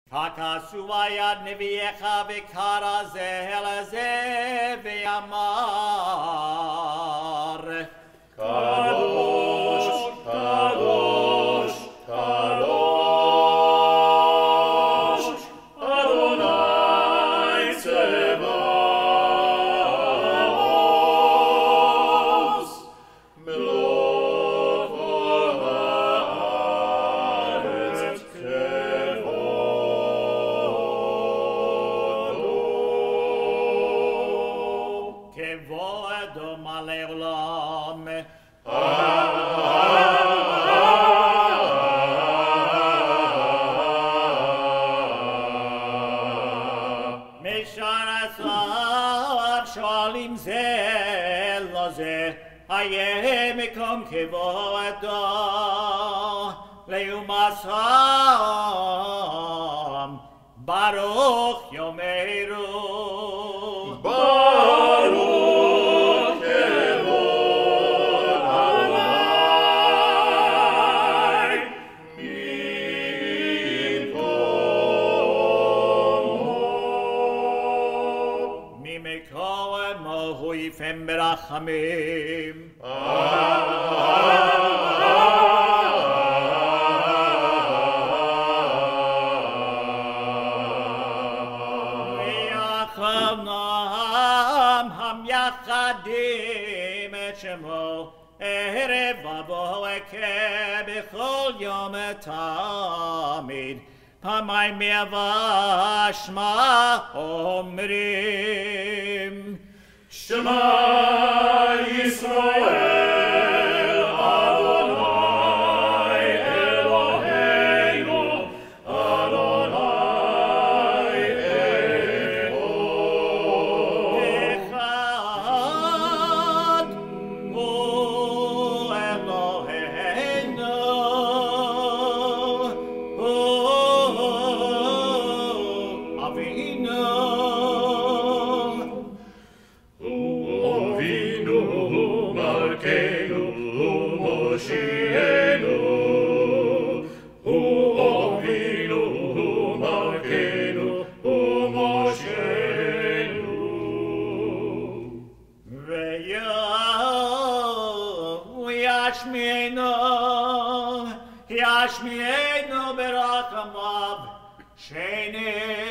עשו יד נביאך וקרא זה אל זה ואמר קדוש, קדוש, קדוש, אדוני צבאות, מלוא כל הארץ כבודו. כבודו מלא עולם. משרתיו שואלים זה לזה, היה מקום כבודו לעומתם, ברוך יאמרו. ברוך כבוד אדוני ממקומו. ממקומו הוא יפם ברחמים. ויחנם המייחדים את שמו ערב ובוקר בכל יום תמיד. פעמיים מאה שמע אומרים שמע ישראל אדוני אלוהינו אדוני אחד הוא אלוהינו הוא אבינו אבינו מלכנו ומושיענו אבינו מלכנו ומושיענו וישמיענו ברחמיו שנית